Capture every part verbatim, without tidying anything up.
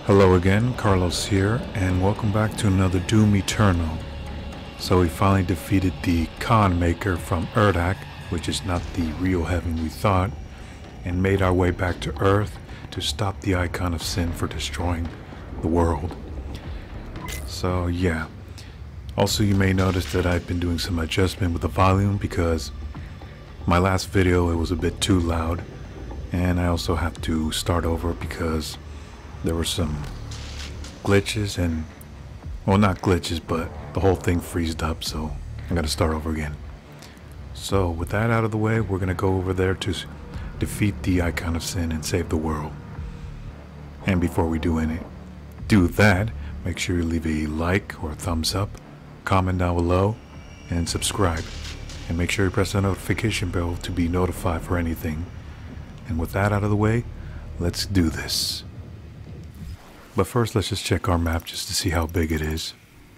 Hello again, Carlos here, and welcome back to another Doom Eternal. So we finally defeated the Con Maker from Urdak, which is not the real heaven we thought, and made our way back to Earth to stop the Icon of Sin for destroying the world. So yeah. Also, you may notice that I've been doing some adjustment with the volume because my last video it was a bit too loud, and I also have to start over because there were some glitches and, well, not glitches, but the whole thing freezed up, so I gotta start over again. So with that out of the way, we're gonna go over there to defeat the Icon of Sin and save the world. And before we do any do that, make sure you leave a like or a thumbs up, comment down below, and subscribe. And make sure you press the notification bell to be notified for anything. And with that out of the way, let's do this. But first, let's just check our map just to see how big it is.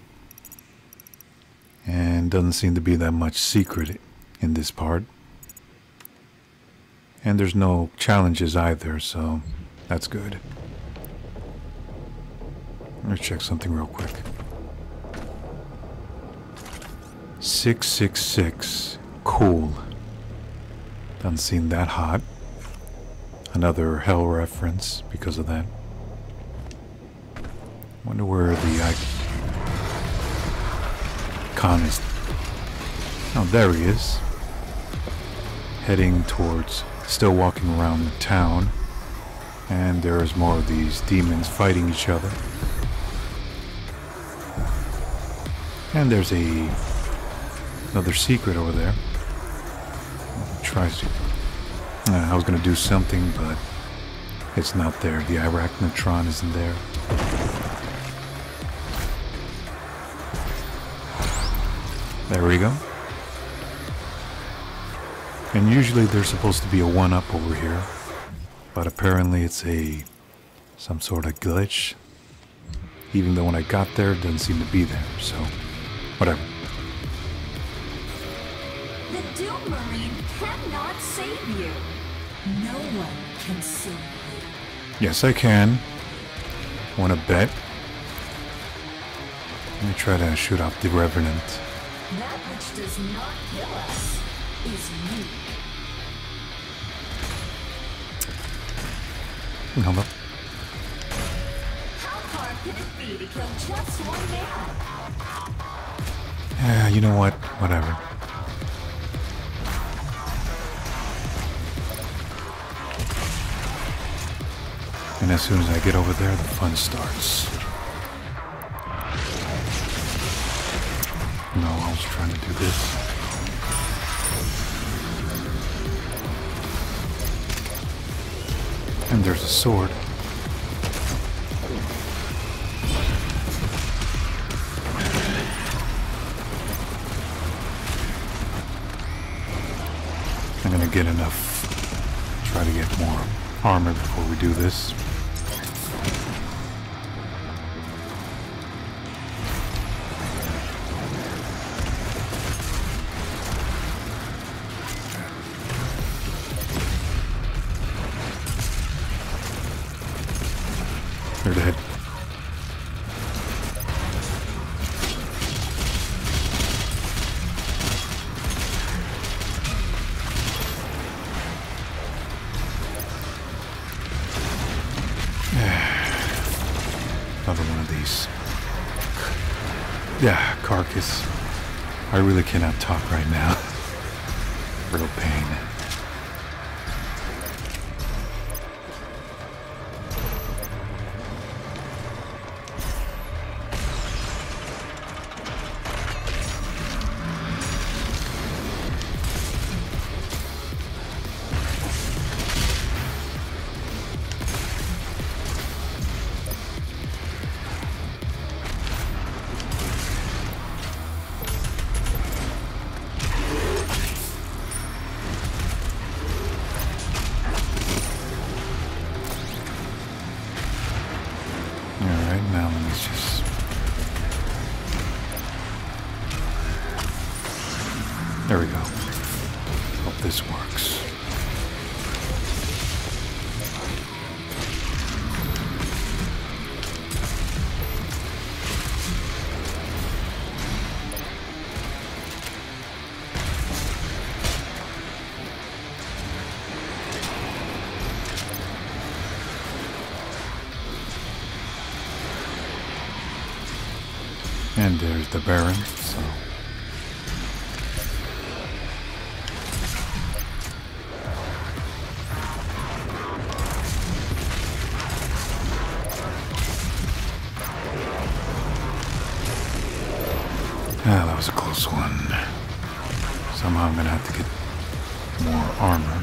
And doesn't seem to be that much secret in this part. And there's no challenges either, so that's good. Let's check something real quick. six six six. Cool. Doesn't seem that hot. Another hell reference because of that. Wonder where the icon is. Oh, there he is. Heading towards, still walking around the town. And there's more of these demons fighting each other. And there's a another secret over there. Tries to. Uh, I was gonna do something, but it's not there. The Arachnotron isn't there. There we go. And usually there's supposed to be a one-up over here, but apparently it's a some sort of glitch. Even though when I got there, it doesn't seem to be there. So, whatever. The Doom Marine cannot save you. No one can save you. Yes, I can. Want to bet? Let me try to shoot off the Revenant. That which does not kill us is weak. Hold up. How hard can it be to kill just one man? Yeah, you know what? Whatever. And as soon as I get over there, the fun starts. No, I was trying to do this. And there's a sword. I'm gonna get enough. Try to get more armor before we do this. They're dead. Another one of these. Yeah, carcass. I really cannot talk right now. Real pain. And there's the Baron, so... Ah, that was a close one. Somehow I'm gonna have to get more armor.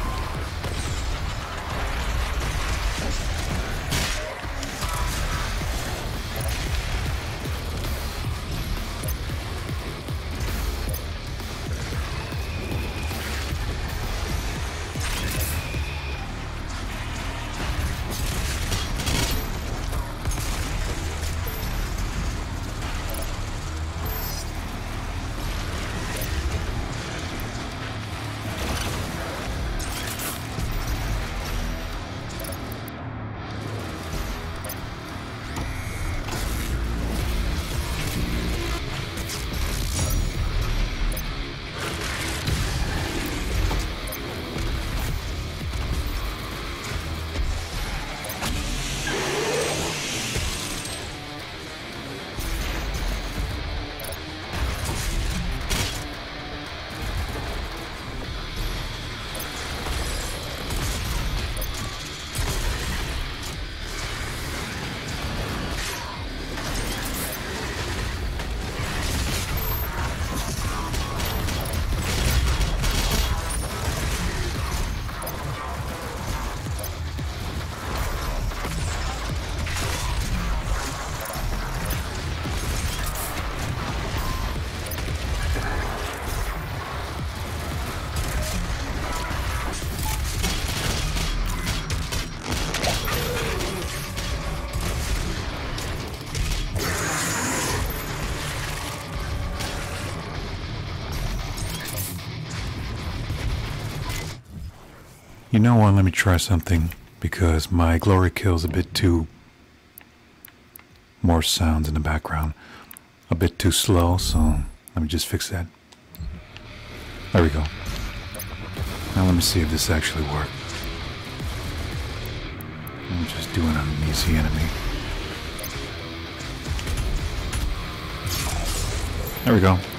You know what, let me try something, because my glory kill's a bit too... more sounds in the background. A bit too slow, so let me just fix that. There we go. Now let me see if this actually worked. I'm just doing an easy enemy. There we go.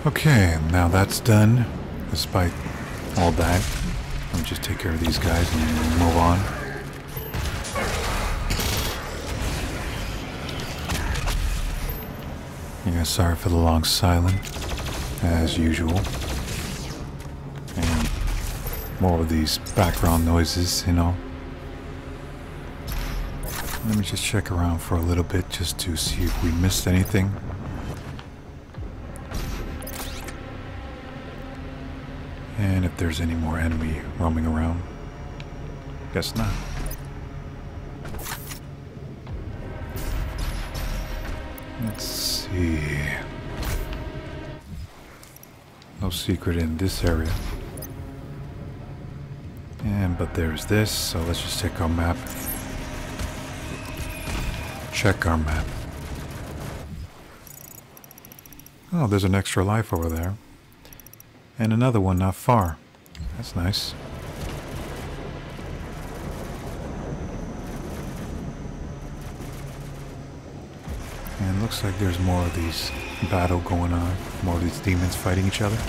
Okay, now that's done. Despite all that, let me just take care of these guys and move on. Yeah, sorry for the long silence, as usual. And more of these background noises, you know. Let me just check around for a little bit just to see if we missed anything. And if there's any more enemy roaming around. Guess not. Let's see. No secret in this area. And but there's this, so let's just check our map. Check our map. Oh, there's an extra life over there. And another one not far. That's nice. And looks like there's more of these battle going on. More of these demons fighting each other.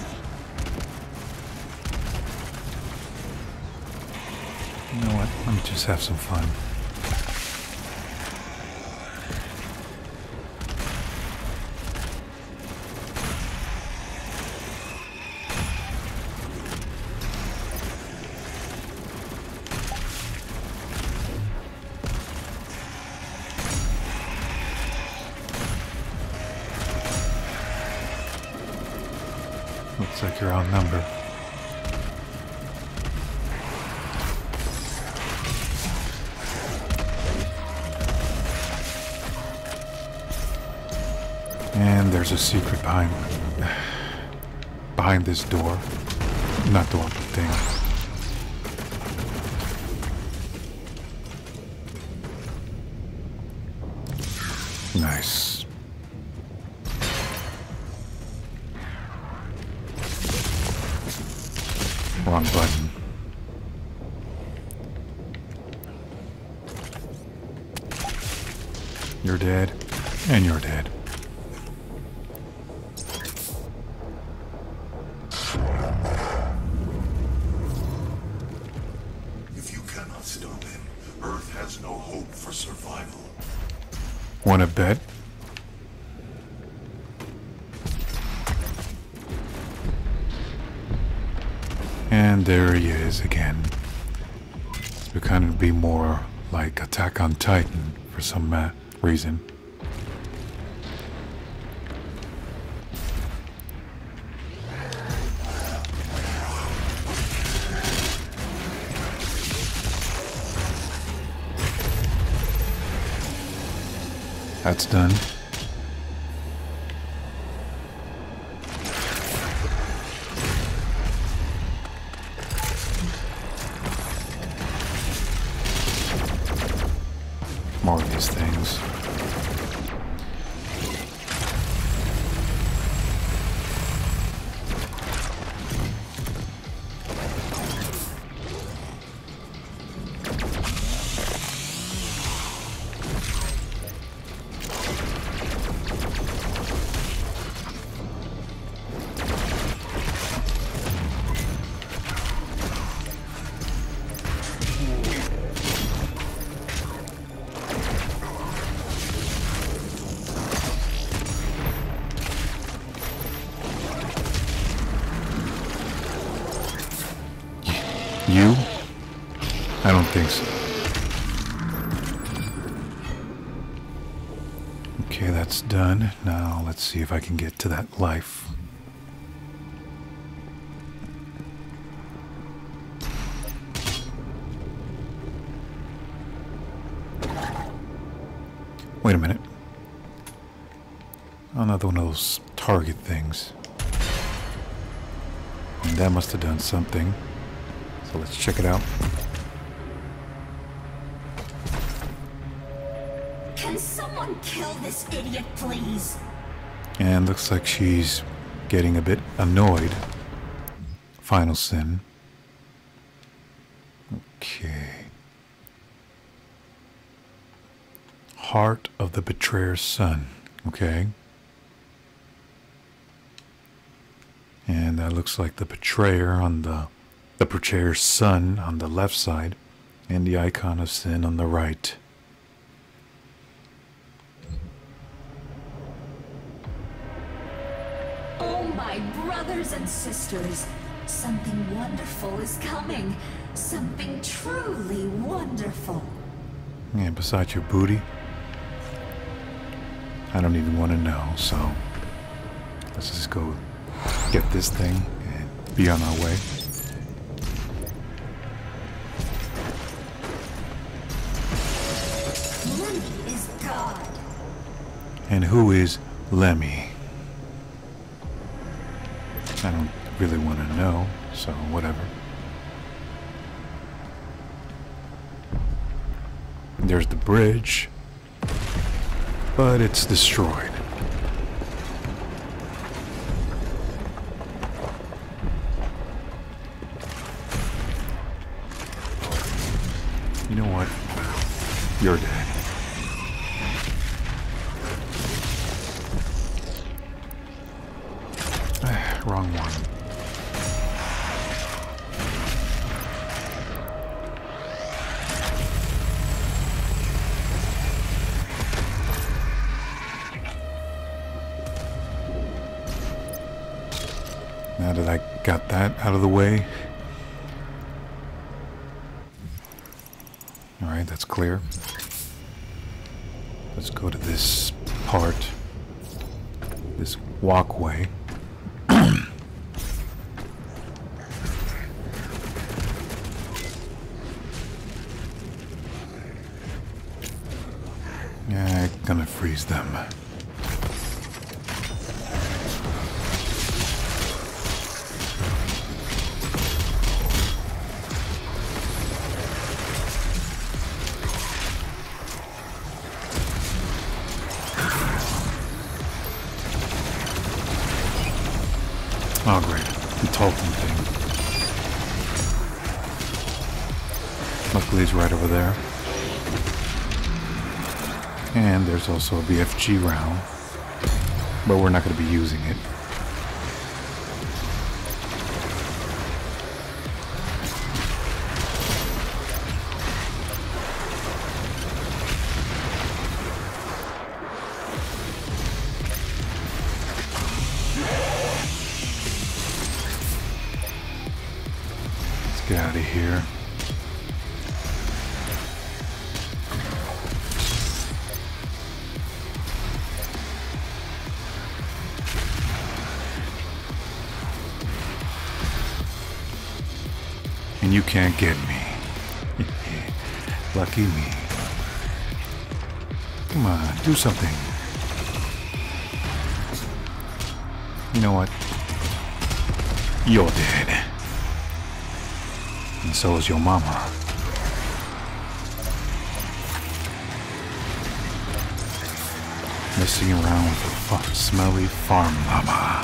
You know what? Let me just have some fun. Looks like you're outnumbered. And there's a secret behind behind this door. Not door, but thing. Nice. Wrong button. You're dead, and you're dead. If you cannot stop him, Earth has no hope for survival. Wanna bet? And there he is again. It's kind of be more like Attack on Titan for some uh, reason. That's done. More of these things. You? I don't think so. Okay, that's done. Now let's see if I can get to that life. Wait a minute. Another one of those target things. And that must have done something. So let's check it out. Can someone kill this idiot, please? And looks like she's getting a bit annoyed. Final sin. Okay. Heart of the Betrayer's Son. Okay. And that looks like the betrayer on the the betrayer's son on the left side, and the icon of sin on the right. Oh, my brothers and sisters, something wonderful is coming. Something truly wonderful. And besides your booty, I don't even want to know, so let's just go get this thing and be on our way. Lemmy is God. And who is Lemmy? I don't really want to know, so whatever. There's the bridge, but it's destroyed. You know what? You're dead. Wrong one. Now that I got that out of the way. Alright, that's clear. Let's go to this part. This walkway. Yeah, I'm gonna freeze them. Oh great, the Tolkien thing. Luckily it's right over there. And there's also a B F G round, but we're not going to be using it. Let's get out of here. And you can't get me. Lucky me. Come on, do something. You know what? You're dead. And so is your mama. Messing around with a fuck smelly farm mama.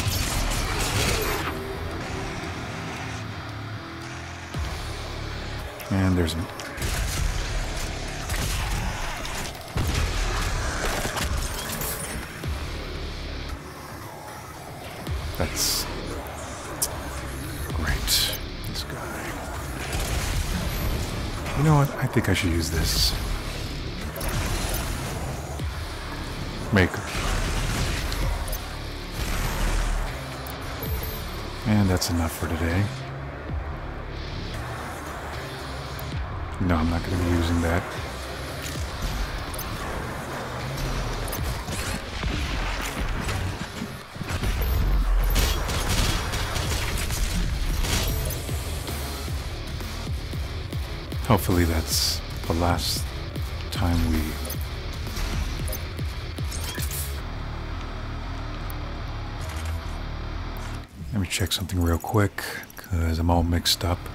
And there's... That's... great. This guy. You know what? I think I should use this. Maker. And that's enough for today. No, I'm not going to be using that. Hopefully that's the last time we... Let me check something real quick, because I'm all mixed up.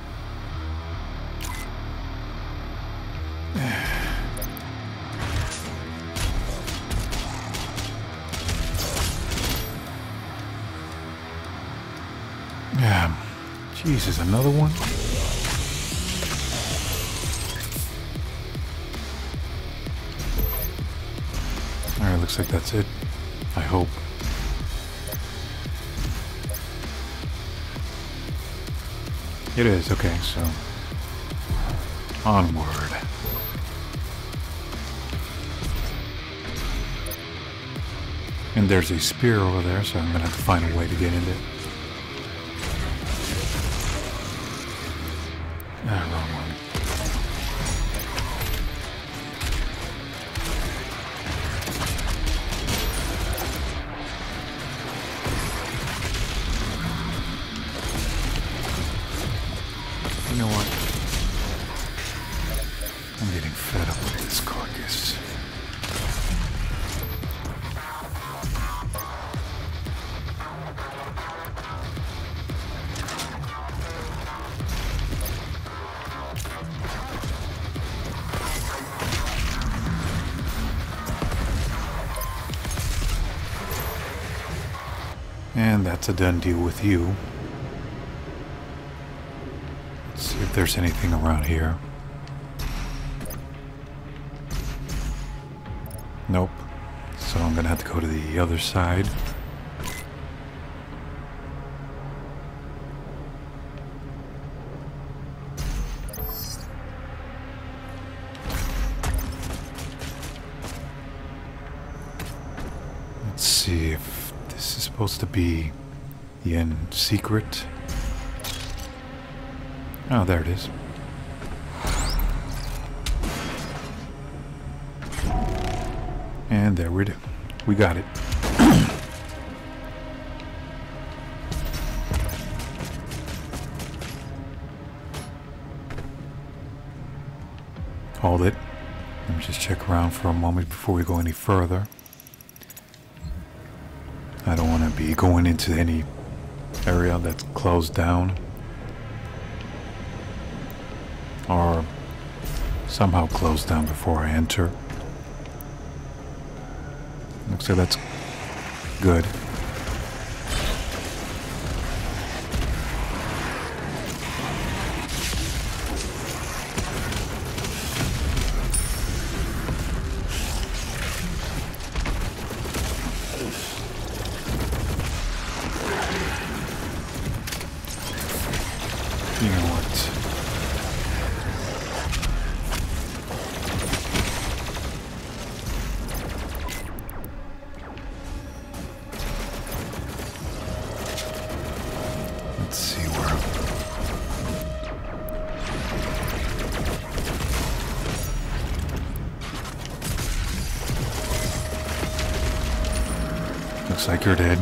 Yeah, Jesus, another one? Alright, looks like that's it. I hope. It is, okay, so onward. And there's a spear over there, so I'm gonna have to find a way to get in there. Ah, wrong one. You know what? I'm getting fed up with this carcass. And that's a done deal with you. Let's see if there's anything around here. Nope. So I'm gonna have to go to the other side. Let's see if this is supposed to be the end secret. Oh, there it is. And there we do. We got it. Hold it. Let me just check around for a moment before we go any further. I don't want to be going into any area that's closed down or somehow closed down before I enter. Looks like that's good. You know what? Let's see where. Looks like you're dead.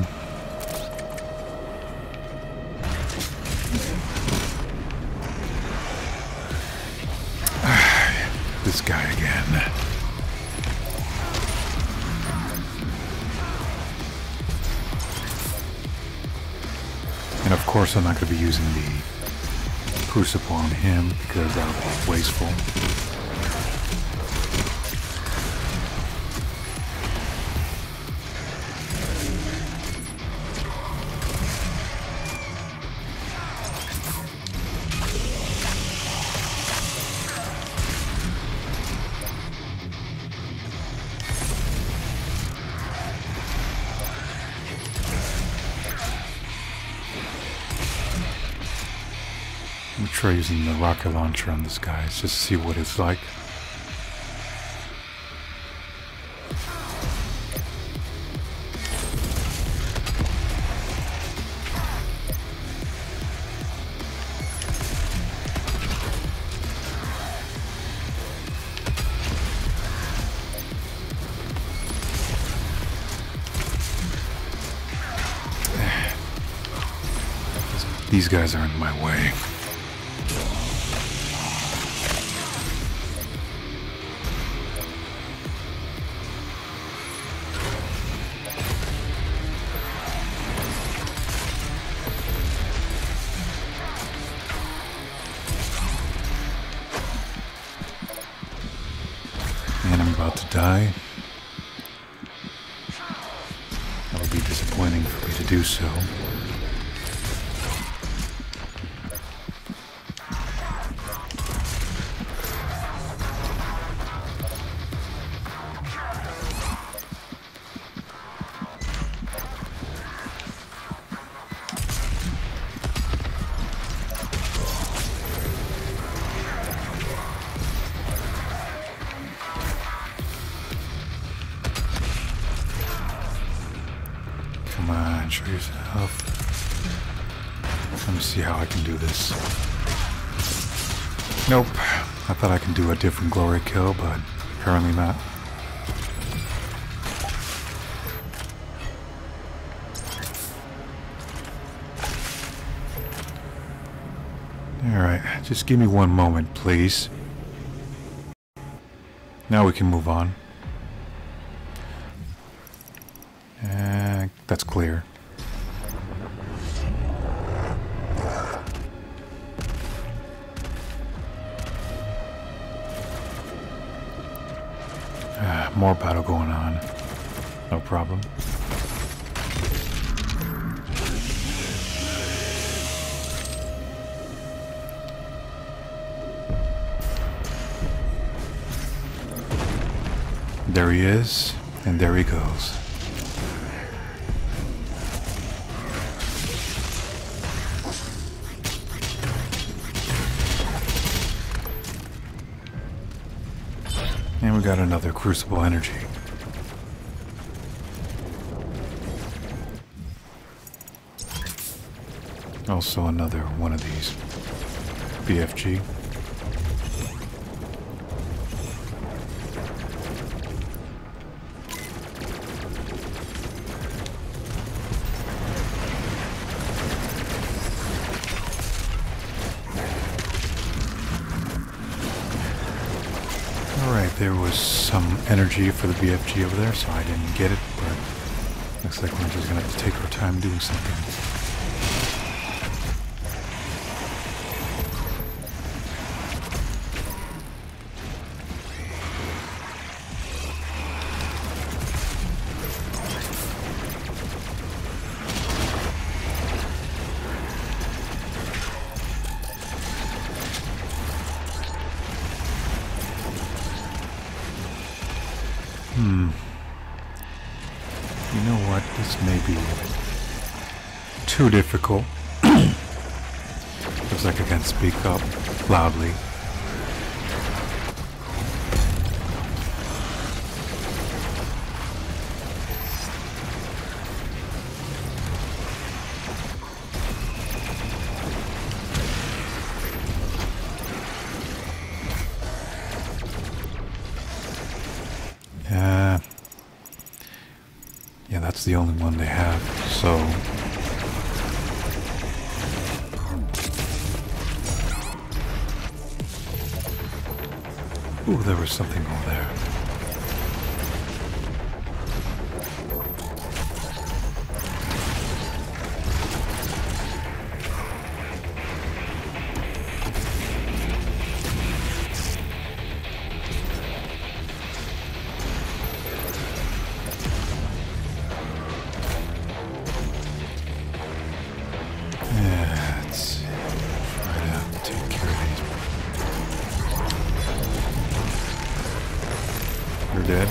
This guy again. And of course I'm not going to be using the crucible on him because that would be wasteful. I'm gonna try using the rocket launcher on this guy just to see what it's like. These guys are in my way. And I'm about to die. That would be disappointing for me to do so. on, show yourself. Let me see how I can do this. Nope. I thought I could do a different glory kill, but apparently not. Alright, just give me one moment, please. Now we can move on. Uh, that's clear. Uh, more battle going on. No problem. There he is, and there he goes. And we got another crucible energy. Also another one of these. B F G. There was some energy for the B F G over there, so I didn't get it, but looks like we're just gonna have to take our time doing something. Hmm. You know what? This may be too difficult. Looks like I can't speak up loudly. Uh, yeah, that's the only one they have, so... Ooh, there was something over there. You're dead.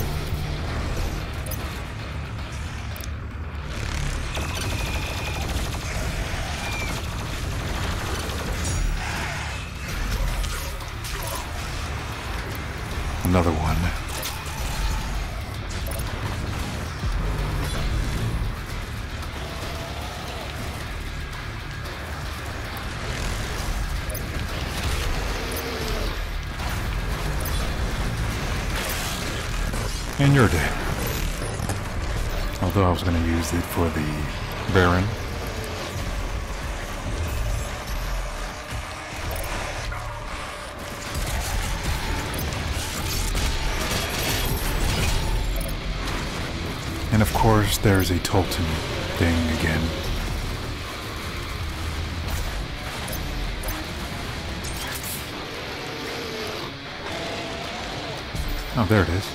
Another one. And you're dead. Although I was going to use it for the Baron. And of course, there's a Tolton thing again. Oh, there it is.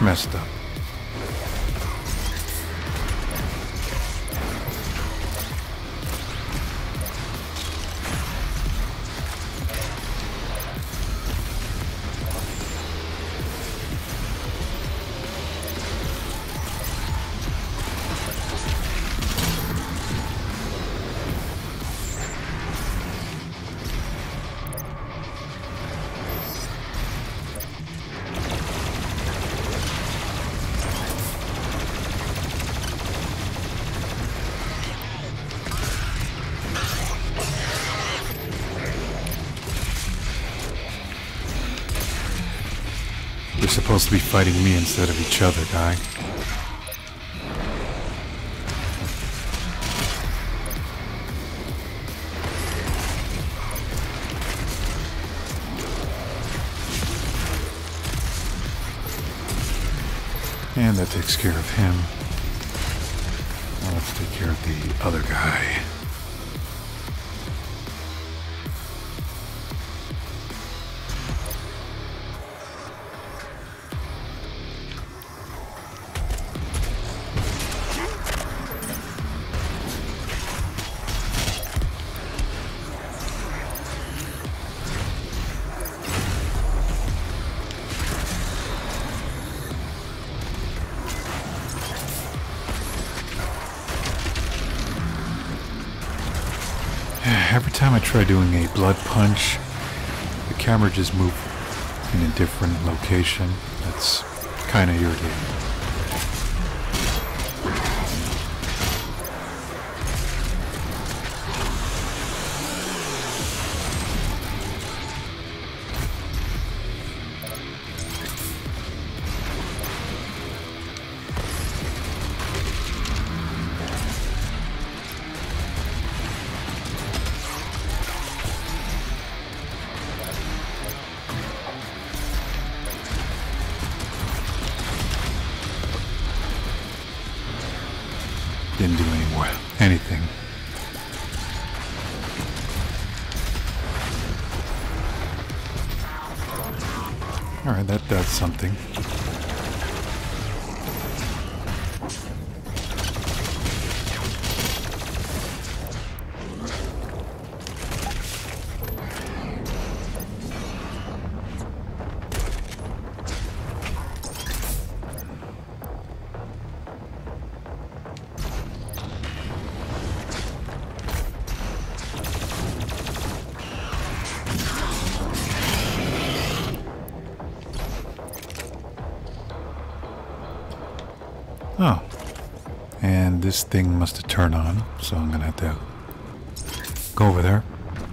messed up. You're supposed to be fighting me instead of each other, guy. And that takes care of him. Now let's take care of the other guy. Every time I try doing a blood punch, the camera just moves in a different location. That's kind of irritating. Didn't do any well, anything. All right, that does something. Oh, and this thing must have turned on, so I'm gonna have to go over there.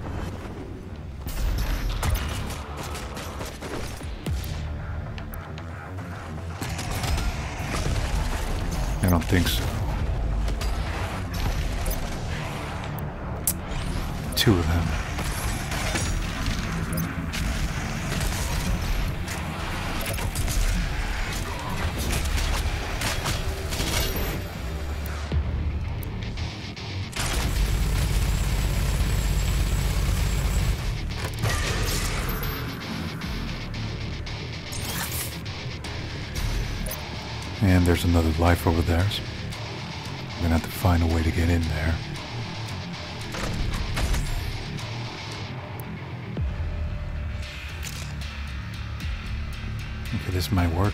I don't think so. Two of them. And there's another life over there, so I'm gonna have to find a way to get in there. Okay, this might work.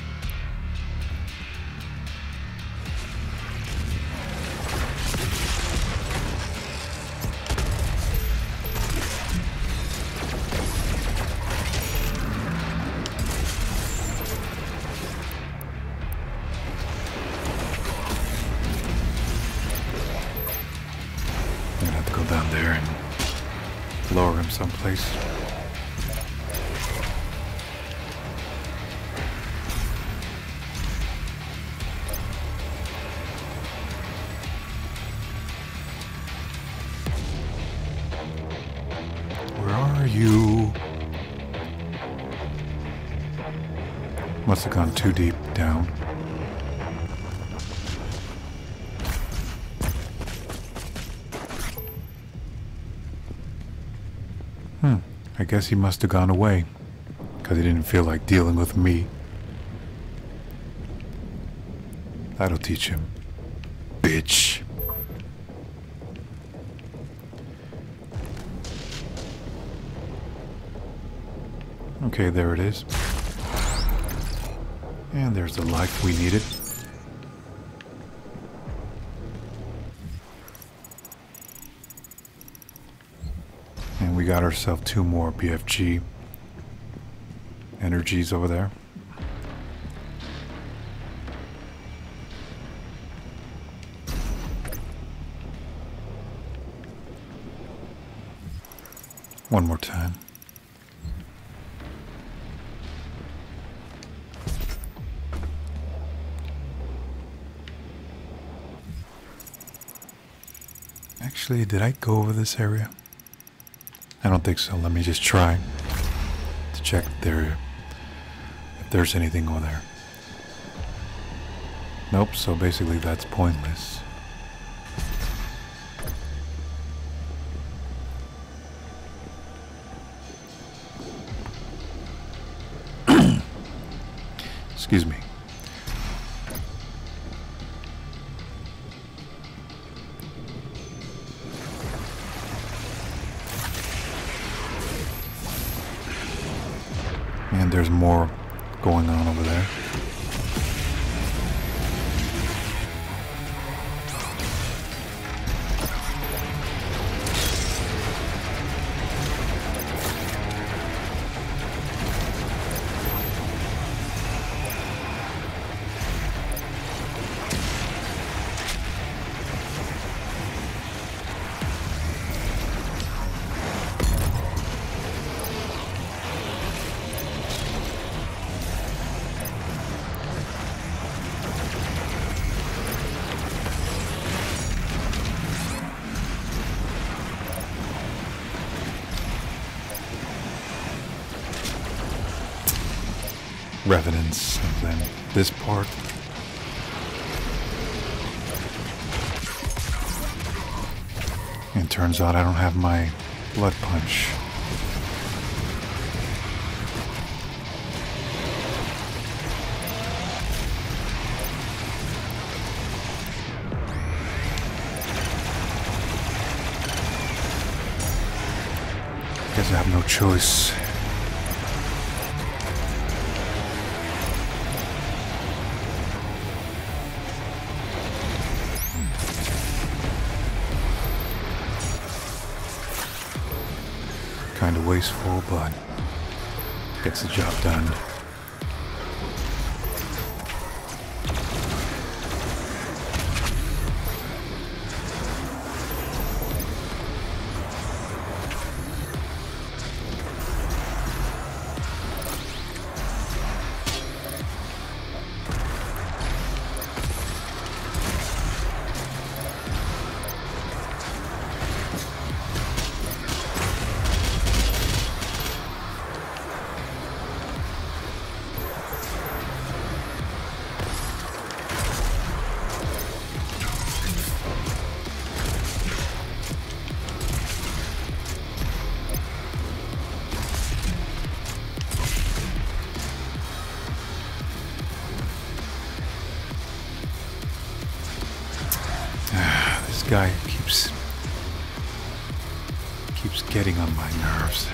Down there and lower him someplace. Where are you? Must have gone too deep down. Hmm, I guess he must have gone away, because he didn't feel like dealing with me. That'll teach him. Bitch. Okay, there it is. And there's the life we needed. And we got ourselves two more B F G energies over there. One more time. Actually, did I go over this area? I don't think so. Let me just try to check if there if there's anything over there. Nope, so basically that's pointless. Excuse me. And there's more going on over there. Revenants and then this part. And turns out I don't have my blood punch. Guess I have no choice. Kind of wasteful, but gets the job done. This guy keeps keeps getting on my nerves.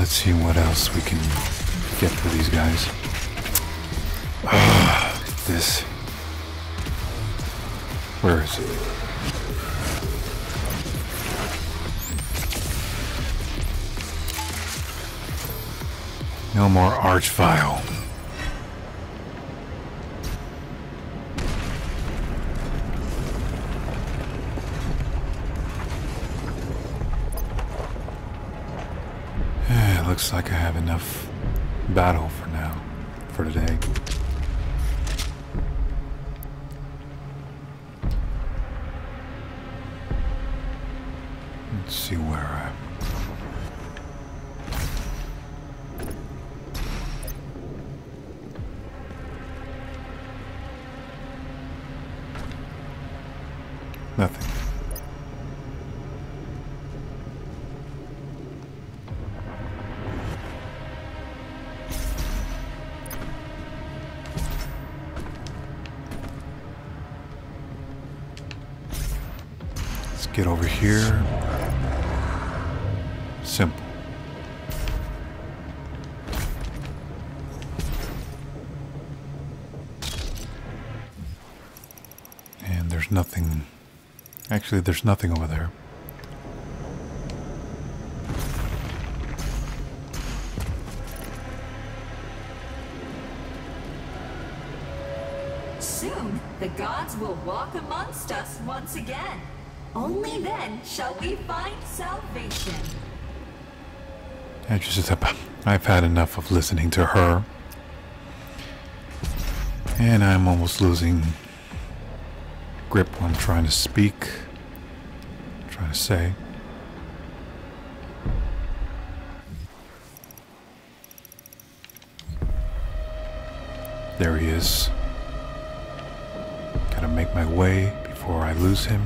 let's see what else we can get for these guys. Ah, this. Where is it? No more archvile. Looks like I have enough battle for now, for today. Let's see where I... Nothing. Get over here. Simple. And there's nothing. Actually, there's nothing over there. Soon, the gods will walk amongst us once again. Only then shall we find salvation. I just, I've had enough of listening to her. And I'm almost losing grip when I'm trying to speak. Trying to say. There he is. Gotta make my way before I lose him.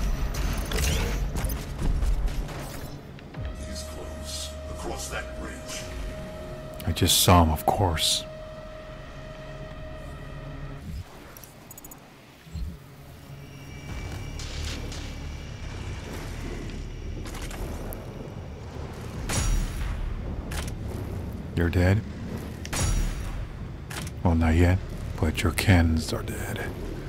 He's close. Across that bridge. I just saw him, of course. You're dead? Well, not yet, but your cannons are dead.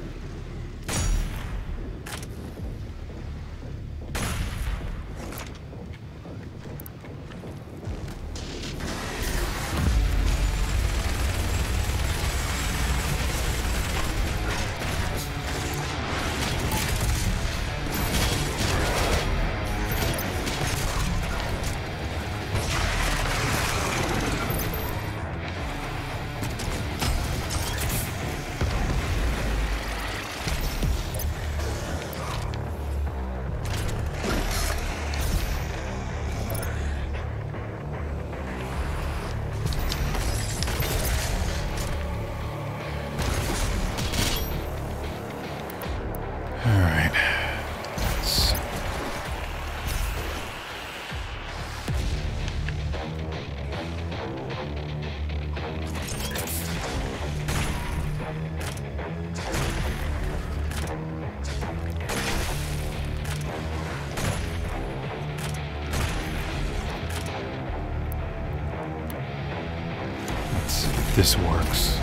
This works.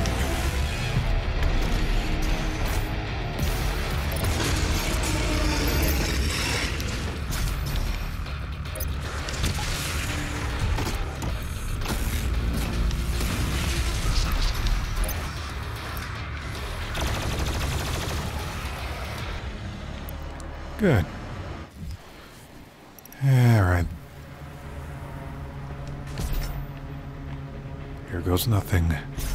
Good. All right. Here goes nothing.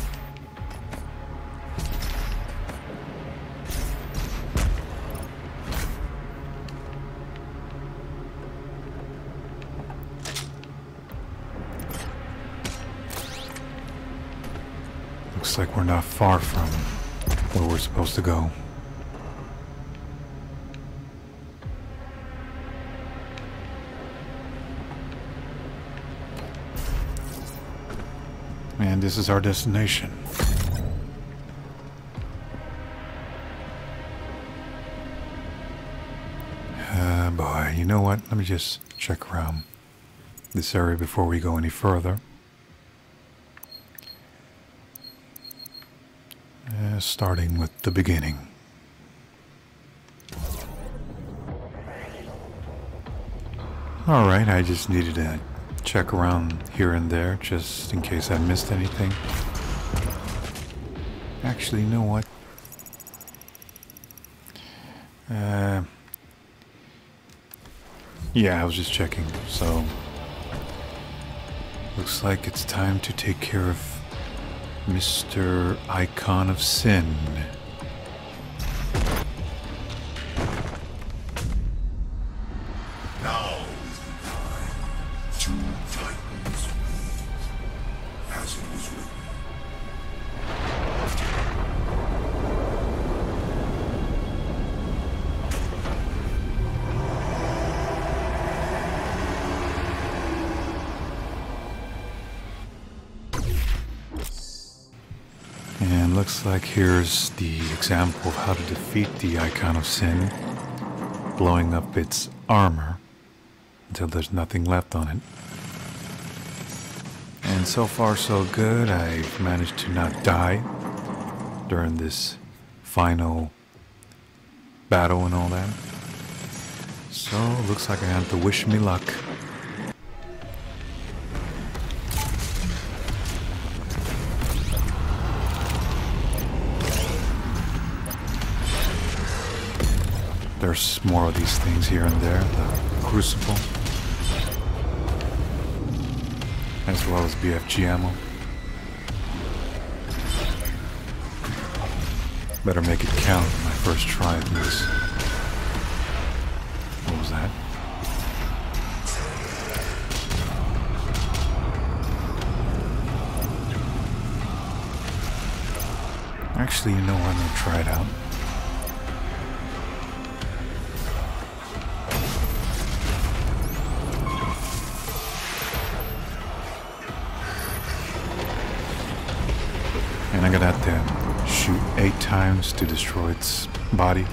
Looks like we're not far from where we're supposed to go. And this is our destination. Uh, boy, you know what? Let me just check around. this area before we go any further. Uh, starting with the beginning. Alright, I just needed to check around here and there just in case I missed anything. Actually, you know what? Uh, yeah, I was just checking, so looks like it's time to take care of Mister Icon of Sin. Now is the time. Two titans meet, as it was written. And looks like here's the example of how to defeat the Icon of Sin, blowing up its armor until there's nothing left on it. And so far so good. I've managed to not die during this final battle and all that. So looks like I have to wish me luck. There's more of these things here and there, the crucible, as well as B F G ammo. Better make it count on my first try at this. What was that? Actually, you know what? I'm gonna try it out. And I'm gonna have to shoot eight times to destroy its body.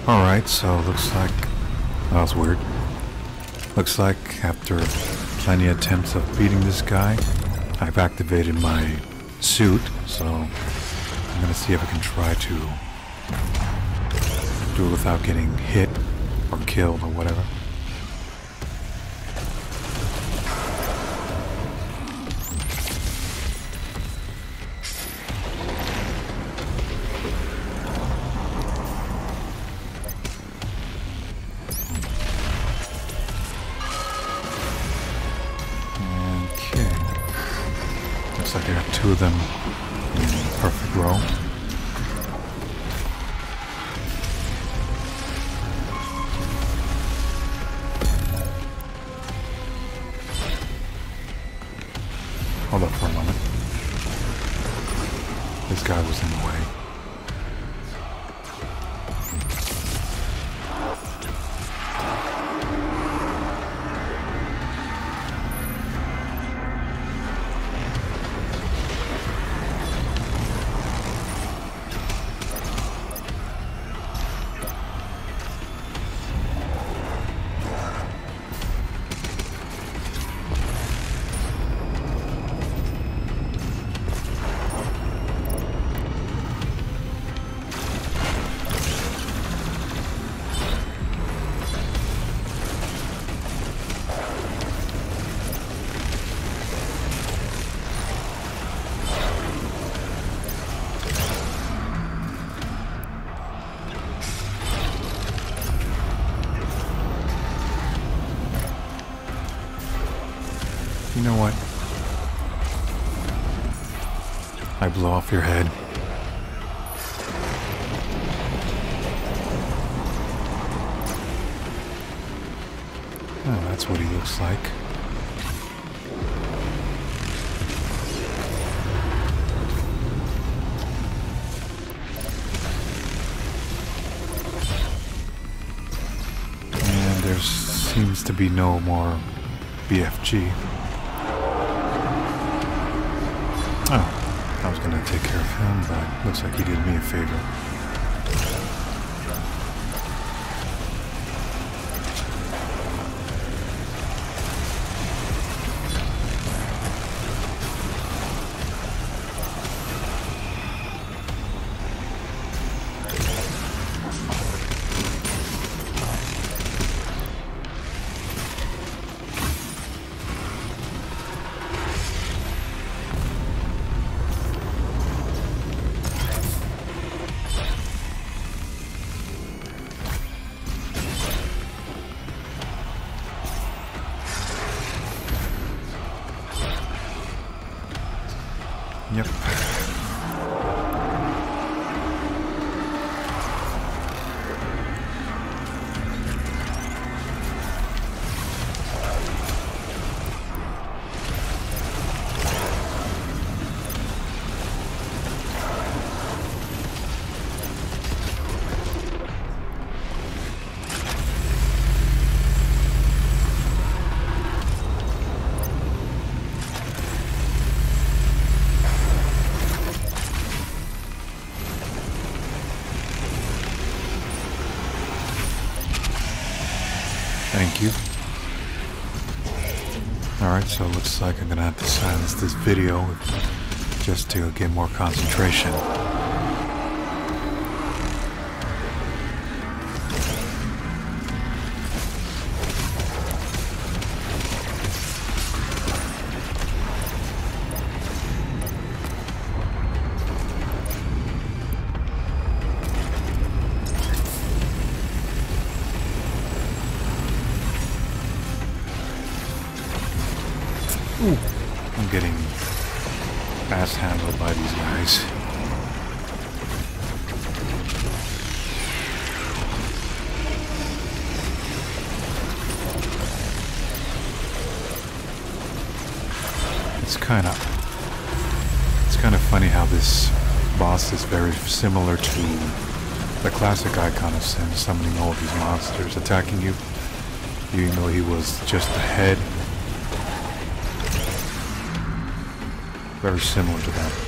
Alright, so looks like... That was weird. Looks like after plenty of attempts of beating this guy, I've activated my suit, so I'm gonna see if I can try to do it without getting hit or killed or whatever. Looks like I got two of them in a perfect row. Hold up for a moment. This guy was in the way. You know what? I blow off your head. Oh, that's what he looks like. And there seems to be no more B F G. Oh, I was gonna take care of him, but looks like he did me a favor. Yep. Thank you. Alright, so it looks like I'm gonna have to silence this video just to get more concentration. Ooh, I'm getting fast handled by these guys. It's kind of it's kind of funny how this boss is very similar to the classic icon of Sin, summoning all of these monsters attacking you, even though he was just a head. Very similar to that.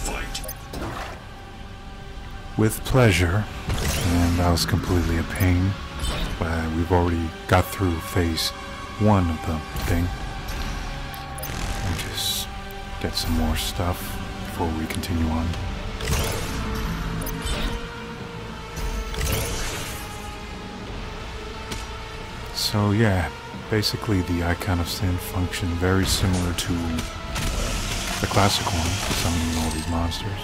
fight. With pleasure, and that was completely a pain, but we've already got through phase one of the thing. And just get some more stuff before we continue on. So yeah, basically the Icon of Sin functioned very similar to the classic one, summoning all these monsters.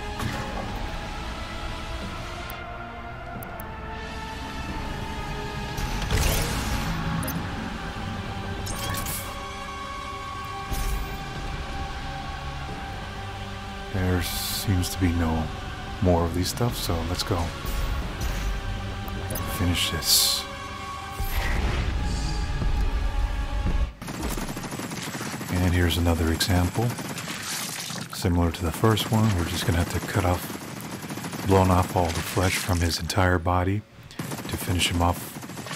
There seems to be no more of these stuff, so let's go. Finish this. And here's another example. Similar to the first one, we're just gonna have to cut off, blown off all the flesh from his entire body to finish him off.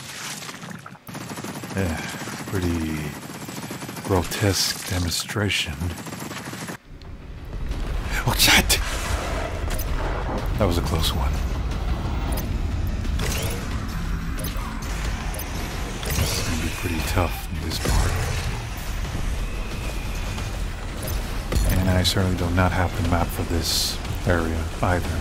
Yeah, pretty grotesque demonstration. Oh shit! That was a close one. This is gonna be pretty tough in this part. And I certainly do not have the map for this area either.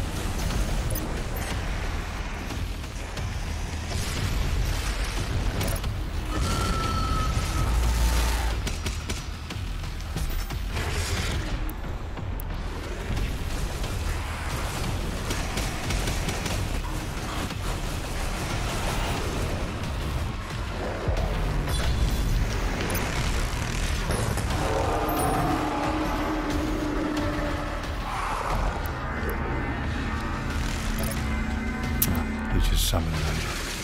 Just summon them.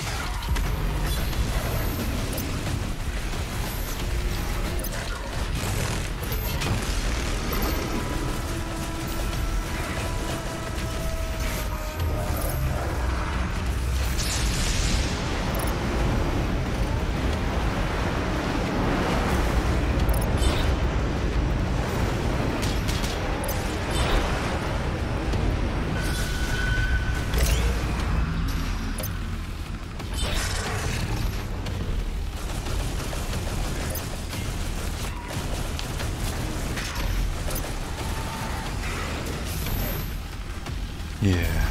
Yeah.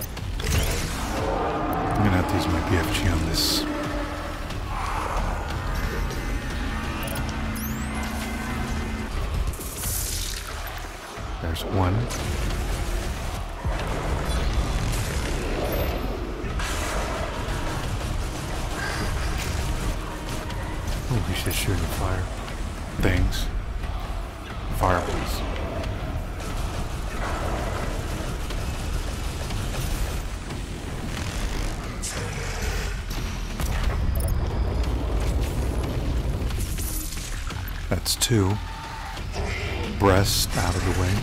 I'm gonna have to use my B F G on this. There's one. Oh, he should shoot the fire things. Fireballs. That's two. Breast out of the way.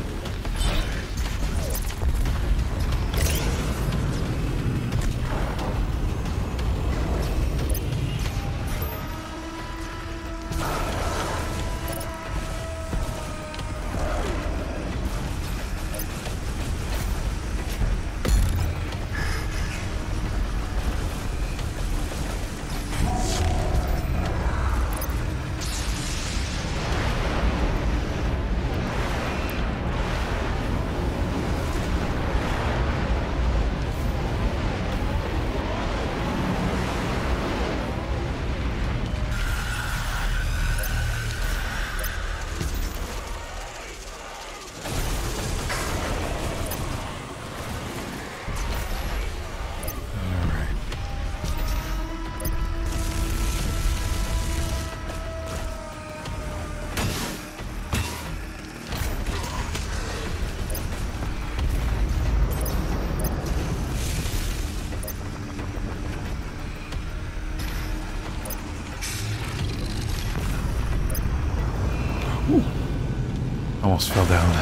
Ooh. Almost fell down.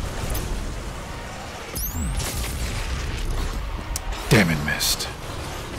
Damn it, missed.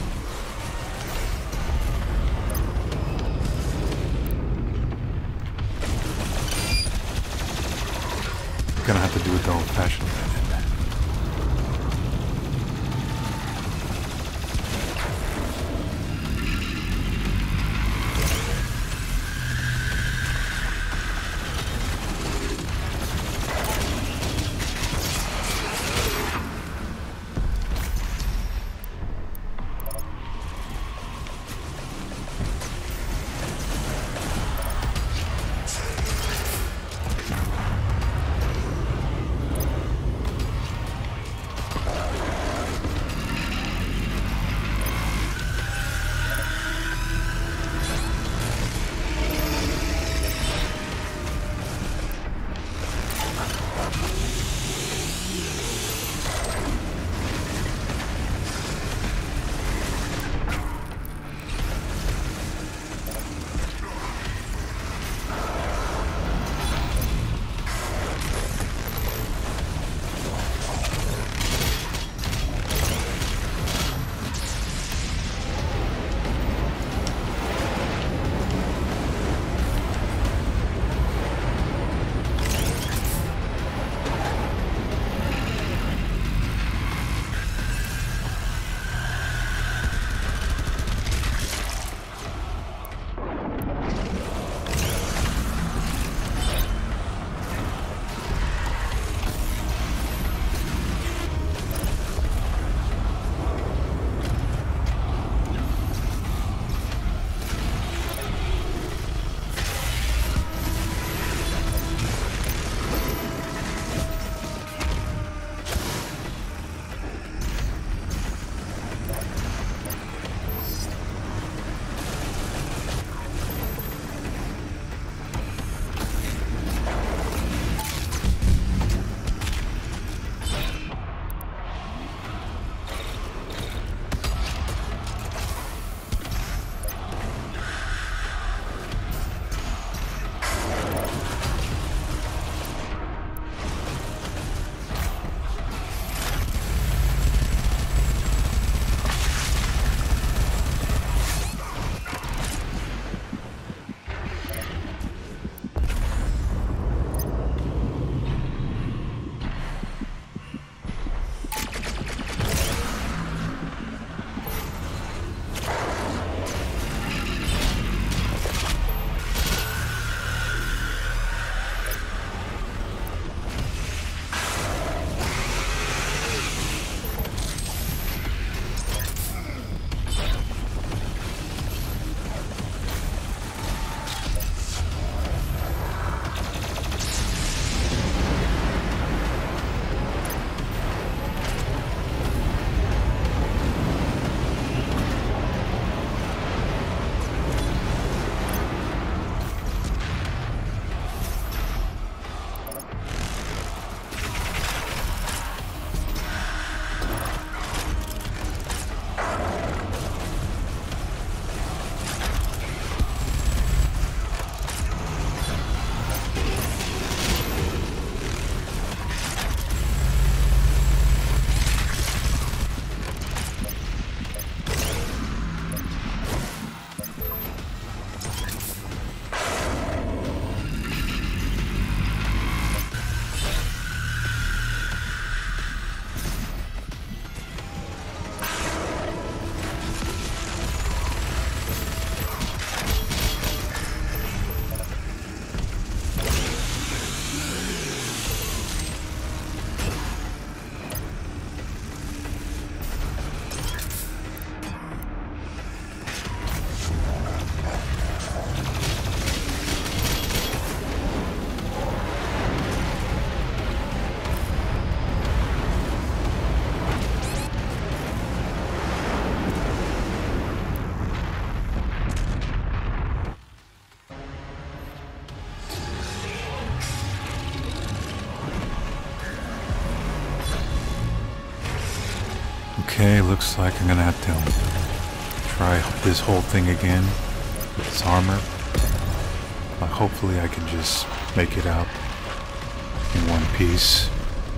Okay, looks like I'm gonna have to try this whole thing again with this armor. Uh, hopefully I can just make it out in one piece.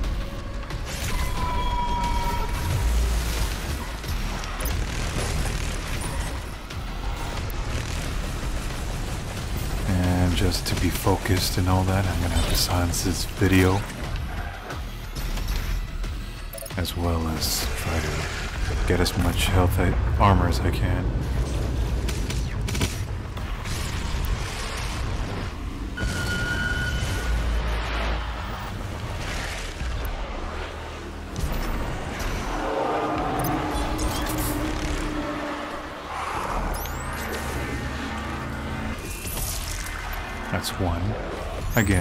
And just to be focused and all that, I'm gonna have to silence this video, as well as try to get as much health armor as I can. That's one, again,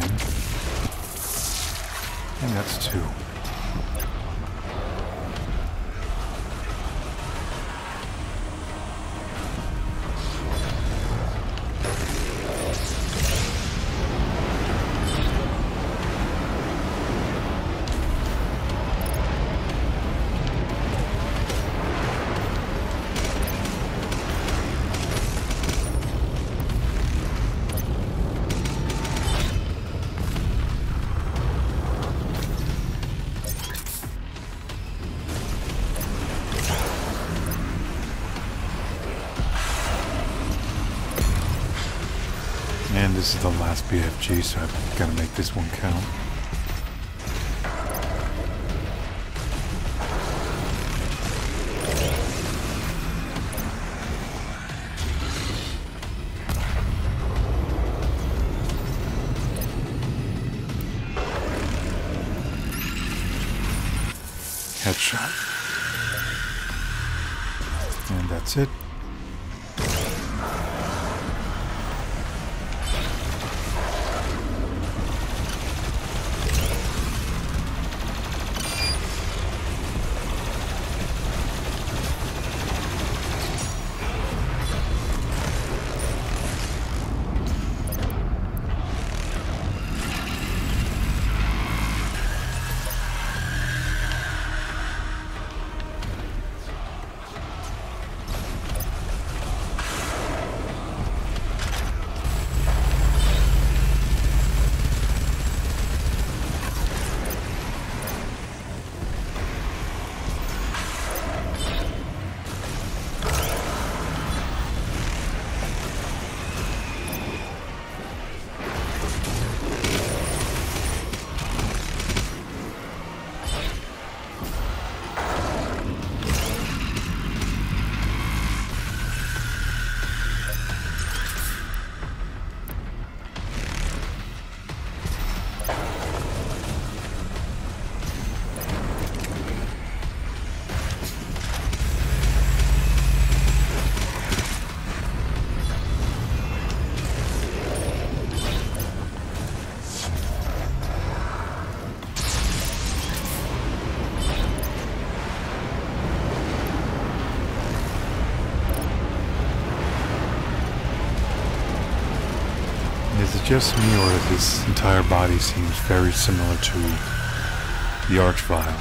and that's two. And this is the last B F G, so I've got to make this one count. Headshot. And that's it. Is it just me, or this entire body seems very similar to the Archvile?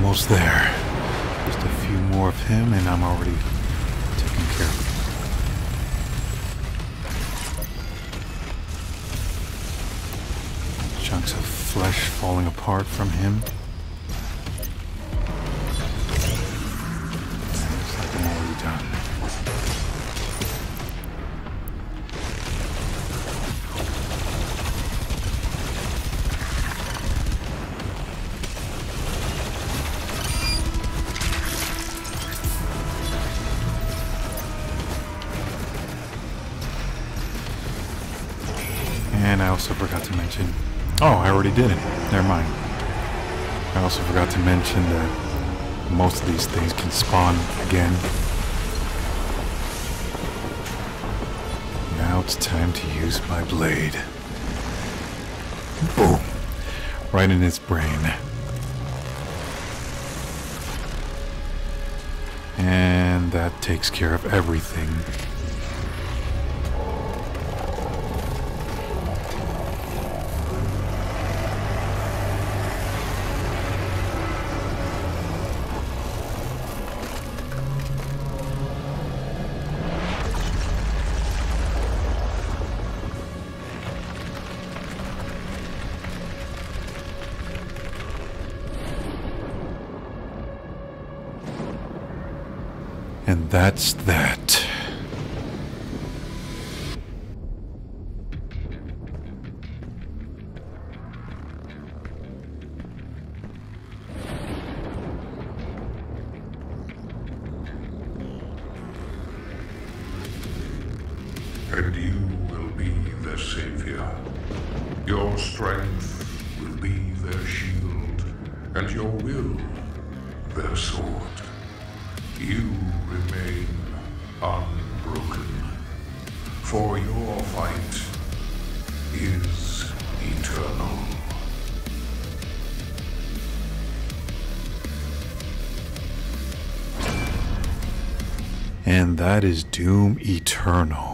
almost there. Just a few more of him and I'm already taken care of. Chunks of flesh falling apart from him. And looks like I'm already done. And I also forgot to mention, oh, I already did it. Never mind. I also forgot to mention that most of these things can spawn again. Now it's time to use my blade. Boom. Right in his brain. And that takes care of everything. And that's that. And you will be their savior. Your strength will be their shield, and your will their sword. You remain unbroken, for your fight is eternal. And that is Doom Eternal.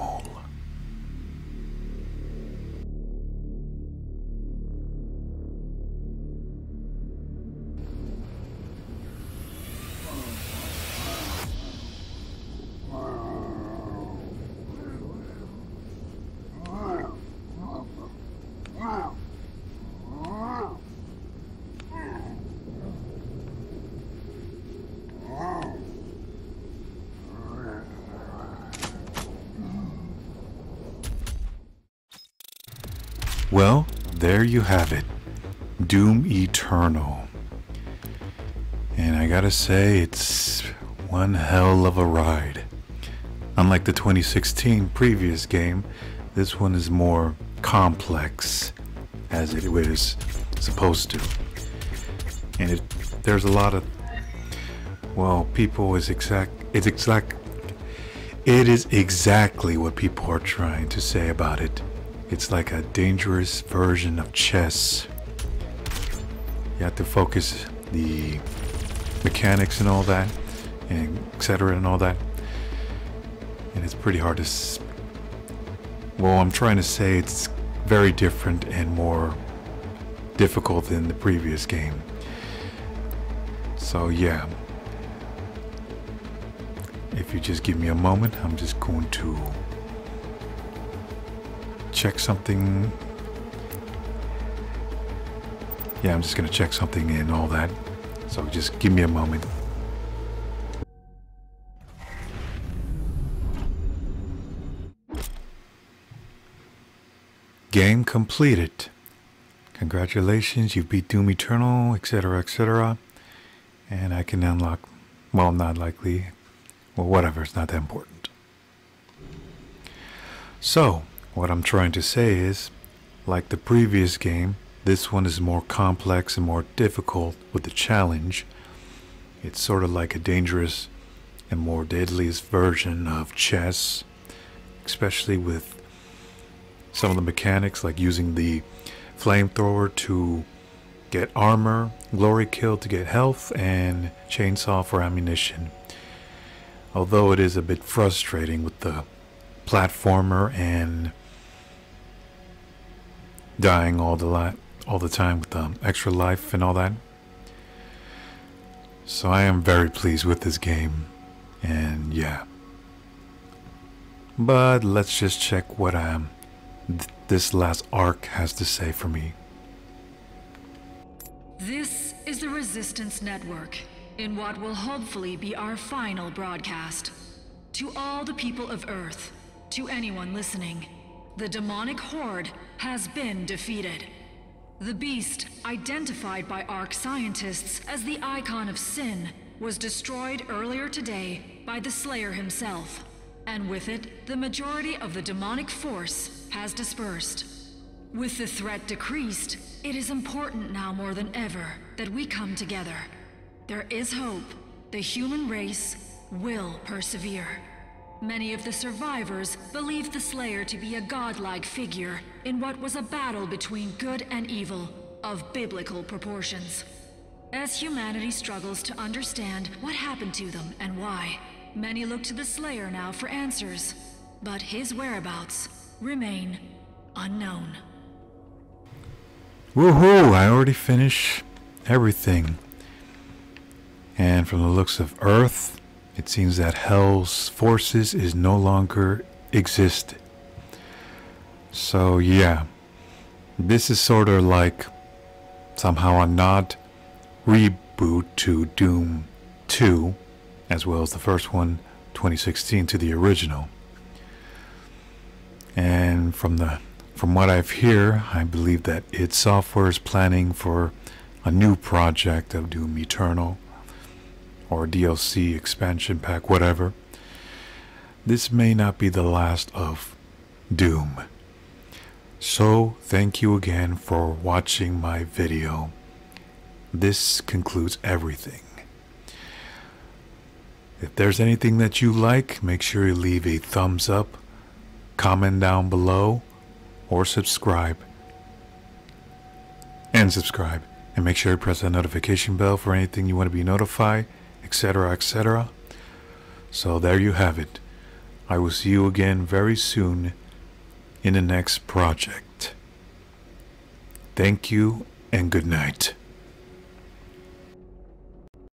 Well, there you have it. Doom Eternal. And I gotta say, it's one hell of a ride. Unlike the twenty sixteen previous game, this one is more complex, as it is supposed to. And it, there's a lot of, well, people is exact, it's exact, it is exactly what people are trying to say about it. It's like a dangerous version of chess. You have to focus the mechanics and all that, and et cetera and all that. And it's pretty hard to. S well, I'm trying to say it's very different and more difficult than the previous game. So yeah. If you just give me a moment, I'm just going to check something. Yeah, I'm just gonna check something and all that. So just give me a moment. Game completed. Congratulations, you beat Doom Eternal, et cetera, et cetera. And I can unlock, well, not likely, well, whatever, it's not that important. So, what I'm trying to say is, like the previous game, this one is more complex and more difficult with the challenge. It's sort of like a dangerous and more deadliest version of chess, especially with some of the mechanics, like using the flamethrower to get armor, glory kill to get health, and chainsaw for ammunition. Although it is a bit frustrating with the platformer and dying all the li all the time with the extra life and all that. So I am very pleased with this game, and yeah. But let's just check what um th this last arc has to say for me. This is the Resistance Network, in what will hopefully be our final broadcast. To all the people of Earth, to anyone listening, the demonic horde has been defeated. The beast, identified by Ark scientists as the icon of sin, was destroyed earlier today by the Slayer himself. And with it, the majority of the demonic force has dispersed. With the threat decreased, it is important now more than ever that we come together. There is hope. The human race will persevere. Many of the survivors believe the Slayer to be a godlike figure in what was a battle between good and evil of biblical proportions. As humanity struggles to understand what happened to them and why, many look to the Slayer now for answers, but his whereabouts remain unknown. Woohoo! I already finished everything. And from the looks of Earth, it seems that Hell's forces is no longer exist. So yeah, this is sort of like somehow a nod reboot to Doom two, as well as the first one, twenty sixteen, to the original. And from the from what I've heard, I believe that id Software is planning for a new project of Doom Eternal, or D L C, expansion pack, whatever. This may not be the last of Doom. So thank you again for watching my video. This concludes everything. If there's anything that you like, make sure you leave a thumbs up, comment down below, or subscribe. And subscribe. And make sure you press that notification bell for anything you want to be notified, etc, et cetera. So there you have it. I will see you again very soon in the next project. Thank you and good night.